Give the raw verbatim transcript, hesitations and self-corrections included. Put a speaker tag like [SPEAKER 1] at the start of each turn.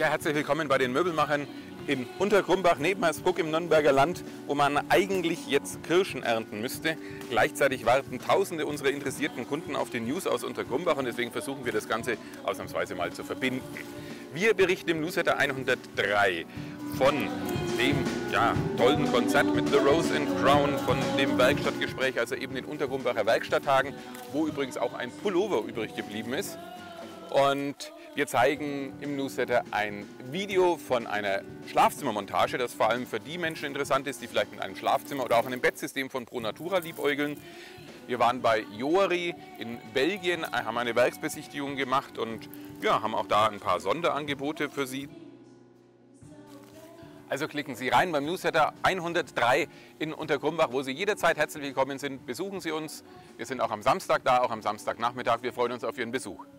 [SPEAKER 1] herzlich willkommen bei den Möbelmachern in Untergrumbach neben Hersbruck im Nürnberger Land, wo man eigentlich jetzt Kirschen ernten müsste. Gleichzeitig warten Tausende unserer interessierten Kunden auf die News aus Untergrumbach und deswegen versuchen wir das Ganze ausnahmsweise mal zu verbinden. Wir berichten im Newsletter hundertdrei von dem ja, tollen Konzert mit The Rose and Crown, von dem Werkstattgespräch, also eben den Untergrumbacher Werkstatttagen, wo übrigens auch ein Pullover übrig geblieben ist. Und wir zeigen im Newsletter ein Video von einer Schlafzimmermontage, das vor allem für die Menschen interessant ist, die vielleicht mit einem Schlafzimmer oder auch einem Bettsystem von Pro Natura liebäugeln. Wir waren bei Joari in Belgien, haben eine Werksbesichtigung gemacht und ja, haben auch da ein paar Sonderangebote für Sie. Also klicken Sie rein beim Newsletter hundertdrei in Untergrumbach, wo Sie jederzeit herzlich willkommen sind. Besuchen Sie uns. Wir sind auch am Samstag da, auch am Samstagnachmittag. Wir freuen uns auf Ihren Besuch.